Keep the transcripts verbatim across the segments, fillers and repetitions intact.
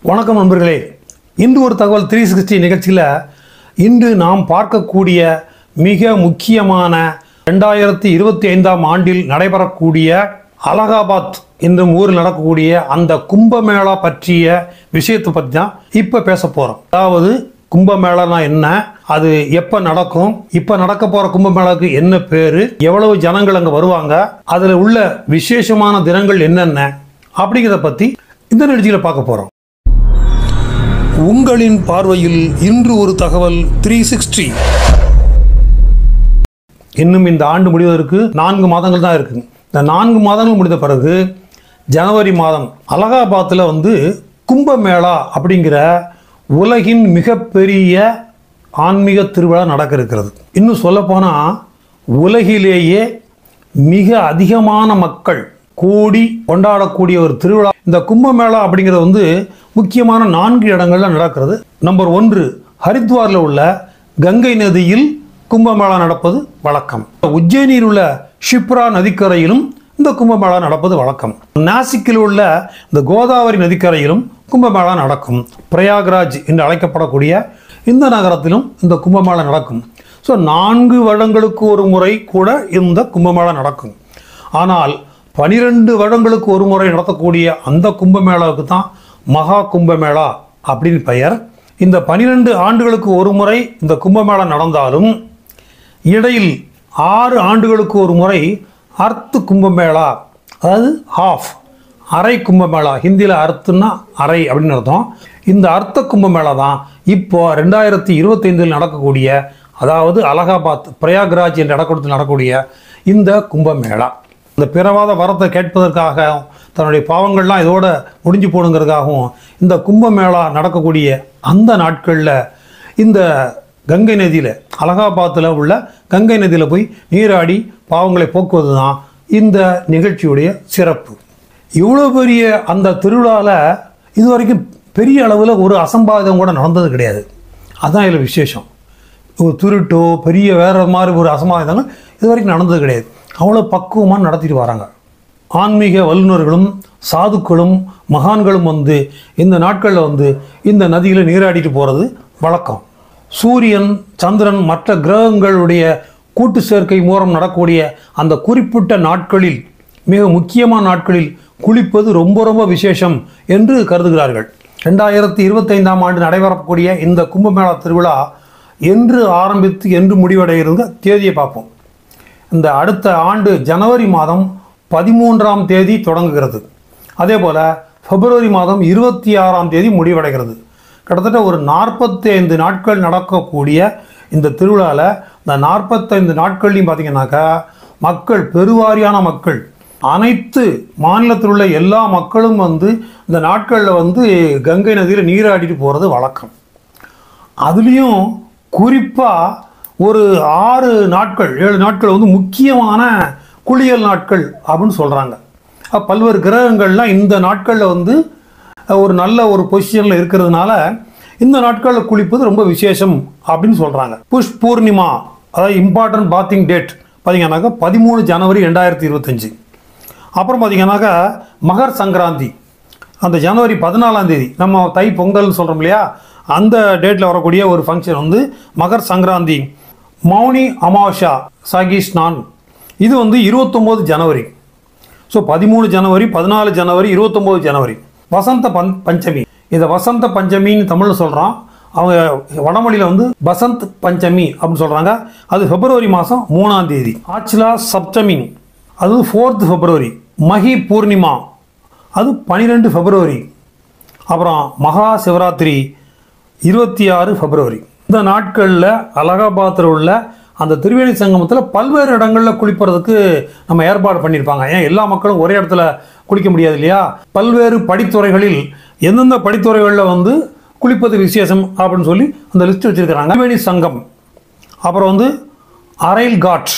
வணக்கம் நண்பர்களே. இன்று ஒரு தகவல் த்ரீ சிக்ஸ்டி நிகழ்ச்சியில் இன்று நாம் பார்க்கக்கூடிய மிக முக்கியமான ரெண்டாயிரத்தி இருபத்தி ஐந்தாம் ஆண்டில் நடைபெறக்கூடிய அலகாபாத் என்னும் ஊரில் நடக்கக்கூடிய அந்த கும்பமேளா பற்றிய விஷயத்தை பற்றி தான் இப்போ பேச போகிறோம். அதாவது கும்பமேளானா என்ன, அது எப்போ நடக்கும், இப்போ நடக்க போகிற கும்பமேளாவுக்கு என்ன பேர், எவ்வளவு ஜனங்கள் அங்கே வருவாங்க, அதில் உள்ள விசேஷமான தினங்கள் என்னென்ன அப்படிங்கிறத பற்றி இந்த நிகழ்ச்சியில் பார்க்க போகிறோம். உங்களின் பார்வையில் இன்று ஒரு தகவல் த்ரீ சிக்ஸ்டி. இன்னும் இந்த ஆண்டு முடிவதற்கு நான்கு மாதங்கள் தான் இருக்கு. இந்த நான்கு மாதங்கள் முடிந்த பிறகு ஜனவரி மாதம் அலகாபாத்தில் வந்து கும்பமேளா அப்படிங்கிற உலகின் மிகப்பெரிய ஆன்மீக திருவிழா நடக்க இருக்கிறது. இன்னும் சொல்லப்போனால் உலகிலேயே மிக அதிகமான மக்கள் கூடி கொண்டாடக்கூடிய ஒரு திருவிழா இந்த கும்பமேளா அப்படிங்கிறது வந்து முக்கியமான நான்கு இடங்கள்ல நடக்கிறது. நம்பர் ஒன்று, ஹரித்வாரில் உள்ள கங்கை நதியில் கும்பமேளா நடப்பது வழக்கம். உஜ்ஜயினியில் உள்ள ஷிப்ரா நதிக்கரையிலும் இந்த கும்பமேளா நடப்பது வழக்கம். நாசிக்கில் உள்ள இந்த கோதாவரி நதிக்கரையிலும் கும்பமேளா நடக்கும். பிரயாக்ராஜ் என்று அழைக்கப்படக்கூடிய இந்த நகரத்திலும் இந்த கும்பமேளா நடக்கும். ஸோ நான்கு வருடங்களுக்கு ஒரு முறை கூட இந்த கும்பமேளா நடக்கும். ஆனால் பனிரெண்டு வருடங்களுக்கு ஒரு முறை நடத்தக்கூடிய அந்த கும்பமேளாவுக்கு தான் மகா கும்பமேளா அப்படின்னு பெயர். இந்த பனிரெண்டு ஆண்டுகளுக்கு ஒரு முறை இந்த கும்பமேளா நடந்தாலும் இடையில் ஆறு ஆண்டுகளுக்கு ஒரு முறை அர்த்து கும்பமேளா, அதாவது ஹாஃப் அரை கும்பமேளா, ஹிந்தியில் அர்த்துன்னா அரை அப்படின்னு அர்த்தம். இந்த அர்த்த கும்பமேளா தான் இப்போ ரெண்டாயிரத்தி இருபத்தி ஐந்தில் நடக்கக்கூடிய, அதாவது அலகாபாத் பிரயாக்ராஜ் என்ற இடக்கூடத்தில் நடக்கக்கூடிய இந்த கும்பமேளா. இந்த பிறவாத வரத்தை கேட்பதற்காக, தன்னுடைய பாவங்கள்லாம் இதோட முடிஞ்சு போடுங்கிறதுக்காகவும் இந்த கும்பமேளா நடக்கக்கூடிய அந்த நாட்களில் இந்த கங்கை நதியில், அலகாபாத்தில் உள்ள கங்கை நதியில் போய் நீராடி பாவங்களை போக்குவது தான் இந்த நிகழ்ச்சியுடைய சிறப்பு. இவ்வளோ பெரிய அந்த திருவிழாவில் இது வரைக்கும் பெரிய அளவில் ஒரு அசம்பாவிதம் கூட நடந்தது கிடையாது. அதுதான் இதில் விசேஷம். ஒரு திருட்டோ பெரிய வேறு மாதிரி ஒரு அசம்பாவிதங்கள் இது வரைக்கும் நடந்தது கிடையாது. அவ்வளோ பக்குவமாக நடத்திட்டு வராங்க. ஆன்மீக வல்லுநர்களும் சாதுக்களும் மகான்களும் வந்து இந்த நாட்களில் வந்து இந்த நதியில் நீராடிட்டு போகிறது வழக்கம். சூரியன், சந்திரன், மற்ற கிரகங்களுடைய கூட்டு சேர்க்கை மூலம் நடக்கக்கூடிய அந்த குறிப்பிட்ட நாட்களில், மிக முக்கியமான நாட்களில் குளிப்பது ரொம்ப ரொம்ப விசேஷம் என்று கருதுகிறார்கள். ரெண்டாயிரத்தி இருபத்தைந்தாம் ஆண்டு நடைபெறக்கூடிய இந்த கும்பமேளா திருவிழா என்று ஆரம்பித்து என்று முடிவடைகிறது தேதியை பார்ப்போம். இந்த அடுத்த ஆண்டு ஜனவரி மாதம் பதிமூன்றாம் தேதி தொடங்குகிறது. அதே போல் பிப்ரவரி மாதம் இருபத்தி ஆறாம் தேதி முடிவடைகிறது. கிட்டத்தட்ட ஒரு நாற்பத்தி ஐந்து நாட்கள் நடக்கக்கூடிய இந்த திருவிழாவில் இந்த நாற்பத்தைந்து நாட்கள்லையும் பார்த்திங்கனாக்கா மக்கள், பெருவாரியான மக்கள், அனைத்து மாநிலத்தில் உள்ள எல்லா மக்களும் வந்து இந்த நாட்களில் வந்து கங்கை நதியில் நீராடிட்டு போகிறது வழக்கம். அதுலேயும் குறிப்பாக ஒரு ஆறு நாட்கள் ஏழு நாட்கள் வந்து முக்கியமான குளியல் நாட்கள் அப்படின்னு சொல்கிறாங்க. பல்வேறு கிரகங்கள்லாம் இந்த நாட்களில் வந்து ஒரு நல்ல ஒரு பொசிஷனில் இருக்கிறதுனால இந்த நாட்களில் குளிப்பது ரொம்ப விசேஷம் அப்படின்னு சொல்கிறாங்க. புஷ் பூர்ணிமா, அதாவது இம்பார்ட்டன்ட் பாத்திங் டேட் பார்த்திங்கன்னாக்கா பதிமூணு ஜனவரி ரெண்டாயிரத்தி இருபத்தஞ்சி. அப்புறம் பார்த்திங்கன்னாக்கா மகர் சங்கராந்தி, அந்த ஜனவரி பதினாலாம் தேதி, நம்ம தை பொங்கல்னு சொல்கிறோம் இல்லையா, அந்த டேட்டில் வரக்கூடிய ஒரு ஃபங்க்ஷன் வந்து மகர் சங்கராந்தி. மௌனி அமாவாசா சாகிஸ்நான், இது வந்து இருபத்தொம்போது ஜனவரி. ஸோ பதிமூணு ஜனவரி, பதினாலு ஜனவரி, இருபத்தொம்போது ஜனவரி. வசந்த பஞ் பஞ்சமி இதை வசந்த பஞ்சமின்னு தமிழில் சொல்கிறான். அவங்க வடமொழியில் வந்து பசந்த் பஞ்சமி அப்படின்னு சொல்கிறாங்க. அது பிப்ரவரி மாதம் மூணாம் தேதி. ஆச்சிலா சப்தமி, அது ஃபோர்த் பிப்ரவரி. மகி பூர்ணிமா, அது பன்னிரெண்டு பிப்ரவரி. அப்புறம் மகா சிவராத்திரி இருபத்தி ஆறு பிப்ரவரி. இந்த நாட்களில் அலகாபாத்தில் உள்ள அந்த திரிவேணி சங்கமத்தில் பல்வேறு இடங்களில் குளிப்பறதுக்கு நம்ம ஏற்பாடு பண்ணியிருப்பாங்க. ஏன் எல்லா மக்களும் ஒரே இடத்துல குளிக்க முடியாது இல்லையா? பல்வேறு படித்துறைகளில் எந்தெந்த படித்துறைகளில் வந்து குளிப்பது விசேஷம் அப்படின்னு சொல்லி அந்த லிஸ்ட் வச்சுருக்கிறாங்க. திரிவேணி சங்கம், அப்புறம் வந்து அரைல் காட்,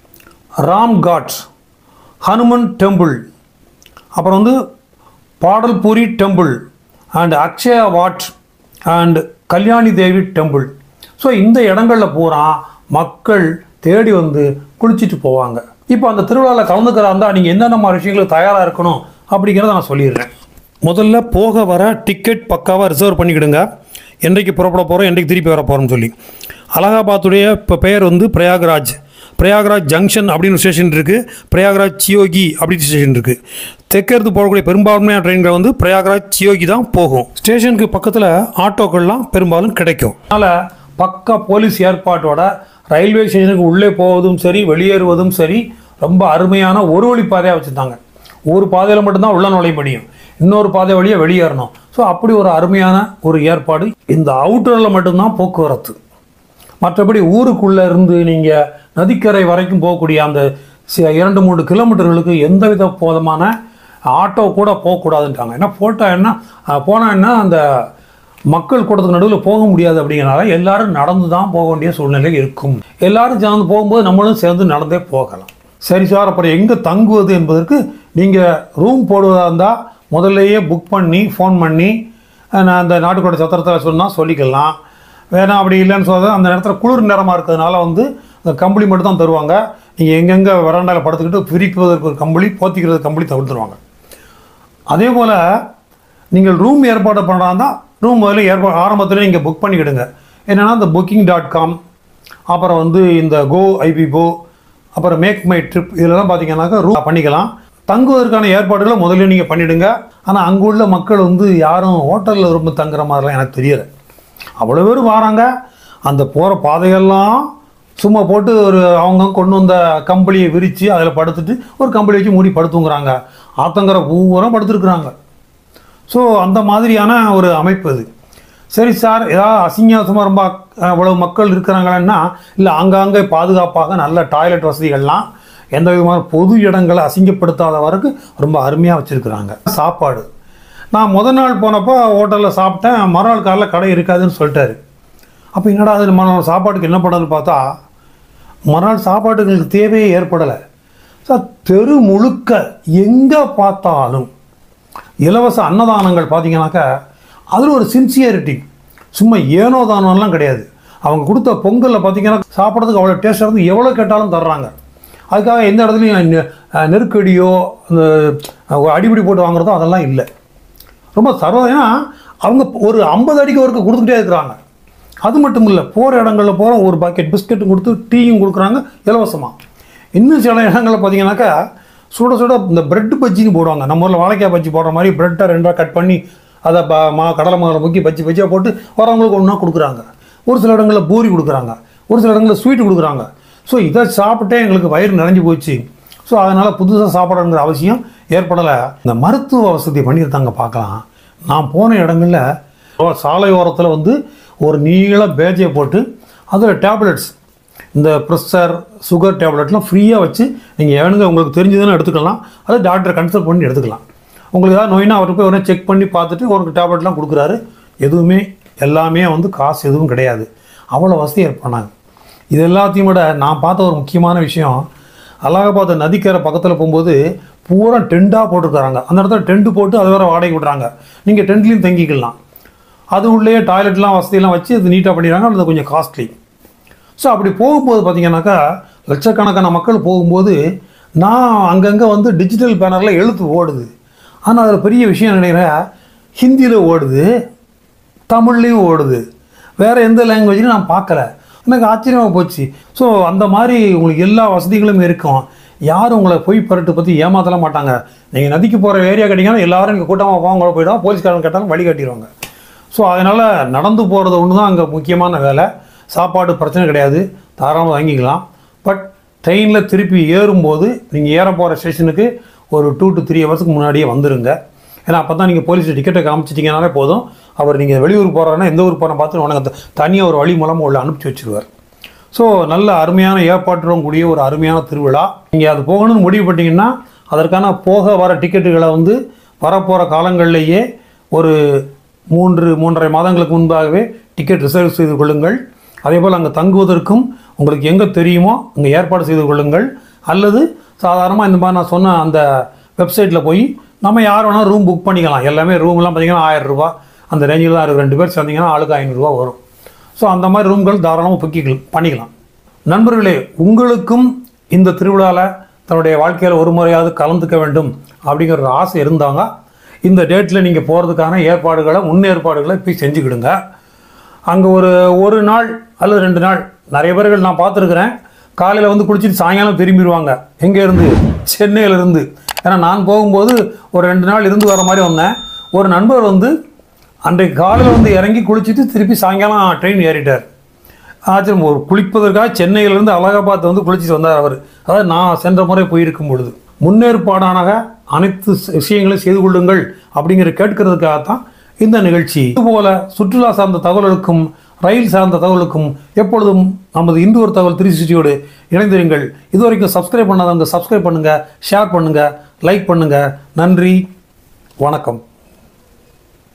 ராம் காட், ஹனுமன் டெம்பிள், அப்புறம் வந்து Patalpuri temple and Akshaya Vat and Kalyani Devi temple. So இந்த இடங்களில் பூரா மக்கள் தேடி வந்து குளிச்சுட்டு போவாங்க. இப்போ அந்த திருவிழாவில் கலந்துக்கிறா இருந்தால் நீங்கள் என்னென்ன மாதிரி விஷயங்களுக்கு தயாராக இருக்கணும் அப்படிங்கிறத நான் சொல்லிடுறேன். முதல்ல போக வர டிக்கெட் பக்காவாக ரிசர்வ் பண்ணிக்கிடுங்க. என்றைக்கு புறப்பட போகிறோம், என்றைக்கு திருப்பி வர போகிறோம்னு சொல்லி. அலகாபாத்துடைய இப்போ பெயர் வந்து பிரயாக்ராஜ். பிரயாக்ராஜ் ஜங்ஷன் அப்படின்னு ஸ்டேஷன் இருக்குது, பிரயாக்ராஜ் சியோகி அப்படின்னு ஸ்டேஷன் இருக்குது. தெற்கேருந்து போகக்கூடிய பெரும்பான்மையான ட்ரெயின்கள் வந்து பிரயாக்ராஜ் சியோகி தான் போகும். ஸ்டேஷனுக்கு பக்கத்தில் ஆட்டோக்கள்லாம் பெரும்பாலும் கிடைக்கும். அதனால் பக்கா போலீஸ் ஏற்பாட்டோட ரயில்வே ஸ்டேஷனுக்கு உள்ளே போவதும் சரி வெளியேறுவதும் சரி ரொம்ப அருமையான ஒரு வழி பாதையாக வச்சுருந்தாங்க. ஒரு பாதையில் மட்டும்தான் உள்ள நுழைய முடியும், இன்னொரு பாதை வழியாக வெளியேறணும். ஸோ அப்படி ஒரு அருமையான ஒரு ஏற்பாடு. இந்த அவுட்டரில் மட்டும்தான் போக்குவரத்து. மற்றபடி ஊருக்குள்ளே இருந்து நீங்கள் நதிக்கரை வரைக்கும் போகக்கூடிய அந்த இரண்டு மூன்று கிலோமீட்டர்களுக்கு எந்தவித போதமான ஆட்டோ கூட போகக்கூடாதுன்ட்டாங்க. ஏன்னா போட்டால் என்ன போனால் என்ன அந்த மக்கள் கூட்டத்துக்கு நடுவில் போக முடியாது. அப்படிங்கிறனால எல்லாரும் நடந்து தான் போக வேண்டிய சூழ்நிலை இருக்கும். எல்லாரும் சேர்ந்து போகும்போது நம்மளும் சேர்ந்து நடந்தே போகலாம். சரி சார், அப்புறம் எங்கே தங்குவது என்பதற்கு நீங்கள் ரூம் போடுவதாக இருந்தால் முதல்லையே புக் பண்ணி ஃபோன் பண்ணி நான் அந்த நாட்டுக்கோட்டை சத்திரத்தில் சொன்னால் சொல்லிக்கலாம். வேணாம் அப்படி இல்லைன்னு சொல்கிறது அந்த நேரத்தில் குளிர் நேரமாக இருக்கிறதுனால வந்து அந்த கம்பளி மட்டும் தான் தருவாங்க. நீங்கள் எங்கெங்கே வராண்டாவில் படுத்துக்கிட்டு விரிப்பதற்கு ஒரு கம்பளி, போத்திக்கிறது கம்பளி தவிர்த்துருவாங்க. அதே போல் நீங்கள் ரூம் ஏற்பாடு பண்ணுறாருந்தா ரூம் முதல்ல ஏற்பா ஆரம்பத்தில் நீங்கள் புக் பண்ணிக்கிடுங்க. என்னென்னா இந்த புக்கிங் டாட் காம், அப்புறம் வந்து இந்த கோ ஐபிபோ, அப்புறம் மேக் மை ட்ரிப், இதெல்லாம் பார்த்தீங்கன்னாக்கா ரூம் பண்ணிக்கலாம். தங்குவதற்கான ஏற்பாடுகளை முதல்ல நீங்கள் பண்ணிவிடுங்க. ஆனால் அங்கே உள்ள மக்கள் வந்து யாரும் ஹோட்டலில் ரொம்ப தங்குற மாதிரிலாம் எனக்கு தெரியலை. அவ்வளோ பேர் வராங்க, அந்த போகிற பாதையெல்லாம் சும்மா போட்டு ஒரு அவங்க கொண்டு வந்த கம்பளியை விரித்து அதில் படுத்துட்டு ஒரு கம்பளி வச்சு மூடி படுத்துங்கிறாங்க. ஆத்தங்கரை பூரா படுத்துருக்குறாங்க. ஸோ அந்த மாதிரியான ஒரு அமைப்பு அது. சரி சார், ஏதாவது அசிங்கமாக ரொம்ப அவ்வளோ மக்கள் இருக்கிறாங்களன்னா இல்லை, அங்கங்கே பாதுகாப்பாக நல்ல டாய்லெட் வசதிகள்லாம் எந்த விதமான பொது இடங்களை அசிங்கப்படுத்தாத வரைக்கும் ரொம்ப அருமையாக வச்சுருக்குறாங்க. சாப்பாடு நான் முதல் நாள் போனப்போ ஹோட்டலில் சாப்பிட்டேன், மறுநாள் காலையில் கடை இருக்காதுன்னு சொல்லிட்டாரு. அப்போ என்னடா அது நம்ம சாப்பாட்டுக்கு என்ன பண்ணுறதுன்னு பார்த்தா மறுநாள் சாப்பாட்டுகளுக்கு தேவையே ஏற்படலை. சார் தெரு முழுக்க எங்கே பார்த்தாலும் இலவச அன்னதானங்கள் பார்த்தீங்கன்னாக்கா அதில் ஒரு சின்சியரிட்டி, சும்மா ஏனோ தானோலாம் கிடையாது. அவங்க கொடுத்த பொங்கலில் பார்த்தீங்கன்னா சாப்பிட்றதுக்கு அவ்வளோ டேஸ்ட்டாக இருந்து எவ்வளோ கேட்டாலும் தர்றாங்க. அதுக்காக எந்த இடத்துலையும் நெருக்கடியோ இந்த அடிப்படி போட்டு வாங்குறதோ அதெல்லாம் இல்லை. ரொம்ப சர்வ ஏன்னா அவங்க ஒரு ஐம்பது அடிக்கு ஒருக்கு கொடுத்துக்கிட்டே இருக்கிறாங்க. அது மட்டும் இல்லை, போகிற இடங்களில் போகிற ஒரு பாக்கெட் பிஸ்கெட்டும் கொடுத்து டீயும் கொடுக்குறாங்க இலவசமாக. இன்னும் சில இடங்களில் பார்த்தீங்கன்னாக்கா சுட சுட இந்த பிரெட் பஜ்ஜின்னு போடுவாங்க. நம்ம ஊரில் வாழைக்காய் பஜ்ஜி போடுற மாதிரி பிரெட்டை ரெண்டாக கட் பண்ணி அதை ப மா கடலை மாவில் முக்கி பஜ்ஜி பஜ்ஜியாக போட்டு வரவங்களுக்கு ஒன்றா கொடுக்குறாங்க. ஒரு சில இடங்களில் பூரி கொடுக்குறாங்க, ஒரு சில இடங்களில் ஸ்வீட்டு கொடுக்குறாங்க. ஸோ இதை சாப்பிட்டே எங்களுக்கு வயிறு நிறைஞ்சு போச்சு. ஸோ அதனால் புதுசாக சாப்பிடணுங்கிற அவசியம் ஏற்படலை. இந்த மருத்துவ வசதி பண்ணியிருந்தாங்க பார்க்கலாம். நான் போன இடங்களில் சாலை ஓரத்தில் வந்து ஒரு நீள பேஜை போட்டு அதில் டேப்லெட்ஸ், இந்த ப்ரெஷர் சுகர் டேப்லெட்லாம் ஃப்ரீயாக வச்சு நீங்கள் வேணுங்க உங்களுக்கு தெரிஞ்சதுன்னு எடுத்துக்கலாம். அது டாக்டரை கன்சல்ட் பண்ணி எடுத்துக்கலாம். உங்களுக்கு ஏதாவது நோயினா அவருக்கு போய் உடனே செக் பண்ணி பார்த்துட்டு ஒரு டேப்லெட்லாம் கொடுக்குறாரு. எதுவுமே எல்லாமே வந்து காசு எதுவும் கிடையாது. அவ்வளோ வசதி ஏற்பண்ணாங்க. இது எல்லாத்தையும் விட நான் பார்த்த ஒரு முக்கியமான விஷயம், அலகாபாத் நதிக்கரை பக்கத்தில் போகும்போது பூரா டெண்டாக போட்டிருக்காங்க. அந்த இடத்துல டென்ட்டு போட்டு அதை வேறு வாடகை விடுறாங்க. நீங்கள் டென்ட்லேயும் தங்கிக்கலாம். அது உள்ளே டாய்லெட்லாம் வசதியெல்லாம் வச்சு அது நீட்டாக பண்ணிடுறாங்க. அது கொஞ்சம் காஸ்ட்லி. ஸோ அப்படி போகும்போது பார்த்திங்கனாக்கா லட்சக்கணக்கான மக்கள் போகும்போது நான் அங்கங்கே வந்து டிஜிட்டல் பேனரில் எழுத்து ஓடுது. ஆனால் அதில் பெரிய விஷயம் நினைக்கிறேன், ஹிந்தியில் ஓடுது, தமிழ்லேயும் ஓடுது, வேறு எந்த லாங்குவேஜ்லையும் நான் பார்க்கல. எனக்கு ஆச்சரியமாக போச்சு. ஸோ அந்த மாதிரி உங்களுக்கு எல்லா வசதிகளும் இருக்கும். யாரும் உங்களை போய் பரட்டு பற்றி ஏமாற்றலாம் மாட்டாங்க. நீங்கள் நதிக்கு போகிற ஏரியா கேட்டிங்கன்னா எல்லோரும் இங்கே கூட்டமாக போவாங்க போய்டும், போலீஸ்காரங்க கேட்டாலும் வழி காட்டிடுவாங்க. ஸோ அதனால் நடந்து போகிறது ஒன்று தான் அங்கே முக்கியமான வேலை. சாப்பாடு பிரச்சனை கிடையாது, தாராளமாக வாங்கிக்கலாம். பட் ட்ரெயினில் திருப்பி ஏறும்போது நீங்கள் ஏற போகிற ஸ்டேஷனுக்கு ஒரு டூ டு த்ரீ ஹவர்ஸுக்கு முன்னாடியே வந்துடுங்க. ஏன்னா அப்போ தான் நீங்கள் போலீஸ் டிக்கெட்டை காமிச்சிட்டிங்கனாலே போதும். அவர் நீங்கள் வெளியூர் போகிறாருன்னா எந்த ஊருக்கு போகிறேன் பார்த்து உனக்கு தனியாக ஒரு வழி மூலமாக உள்ள அனுப்பிச்சி வச்சுருவார். ஸோ நல்ல அருமையான ஏற்பாட்டுடன் கூடிய ஒரு அருமையான திருவிழா. நீங்கள் அது போகணும்னு முடிவு பண்ணிங்கன்னா அதற்கான போக வர டிக்கெட்டுகளை வந்து வரப்போகிற காலங்களிலேயே ஒரு மூன்று மூன்றரை மாதங்களுக்கு முன்பாகவே டிக்கெட் ரிசர்வ் செய்து கொள்ளுங்கள். அதே போல் அங்கே தங்குவதற்கும் உங்களுக்கு எங்கே தெரியுமோ அங்கே ஏற்பாடு செய்து கொள்ளுங்கள். அல்லது சாதாரணமாக இந்த மாதிரி நான் சொன்ன அந்த வெப்சைட்டில் போய் நம்ம யார் வேணால் ரூம் புக் பண்ணிக்கலாம். எல்லாமே ரூம்லாம் பார்த்திங்கன்னா ஆயிரம் ரூபா அந்த ரேஞ்சில் தான் இருக்குது. ரெண்டு பேர் சேர்ந்திங்கன்னா ஆளுக்கு ஐநூறுரூவா வரும். ஸோ அந்த மாதிரி ரூம்கள் தாராளமாக புக்கிங் பண்ணிக்கலாம். நண்பர்களே, உங்களுக்கும் இந்த திருவிழாவில் தன்னுடைய வாழ்க்கையில் ஒரு முறையாவது கலந்துக்க வேண்டும் அப்படிங்கிற ஒரு ஆசை இருந்தாங்க, இந்த டேட்டில் நீங்கள் போகிறதுக்கான ஏற்பாடுகளை முன்னேற்பாடுகளை போய் செஞ்சுக்கிடுங்க. அங்கே ஒரு ஒரு நாள் அல்லது ரெண்டு நாள் நிறைய பேர்கள் நான் பார்த்துருக்குறேன், காலையில் வந்து குளிச்சுட்டு சாயங்காலம் திரும்பிடுவாங்க. எங்கேருந்து? சென்னையிலேருந்து. ஏன்னா நான் போகும்போது ஒரு ரெண்டு நாள் இருந்து வர மாதிரி வந்தேன். ஒரு நண்பர் வந்து அன்றைக்கு காலையில் வந்து இறங்கி குளிச்சுட்டு திருப்பி சாயங்காலம் ட்ரெயின் ஏறிட்டார். ஆச்சரியம், ஒரு குளிப்பதற்காக சென்னையிலேருந்து அலகாபாத் வந்து குளிச்சுட்டு வந்தார் அவர். அதாவது நான் சென்ற முறை போயிருக்கும் பொழுது முன்னேற்பாடான அனைத்து விஷயங்களையும் செய்து கொள்ளுங்கள் அப்படிங்கிற கேட்கறதுக்காகத்தான் இந்த நிகழ்ச்சி. இதுபோல சுற்றுலா சார்ந்த தகவல்களுக்கும் ரயில் சார்ந்த தகவலுக்கும் எப்பொழுதும் நமது இந்து ஒரு தகவல் த்ரீ சிக்ஸ்டியோடு இணைந்திருங்கள். இதுவரைக்கும் சப்ஸ்கிரைப் பண்ணாதவங்க சப்ஸ்கிரைப் பண்ணுங்கள், ஷேர் பண்ணுங்கள், லைக் பண்ணுங்கள். நன்றி, வணக்கம்.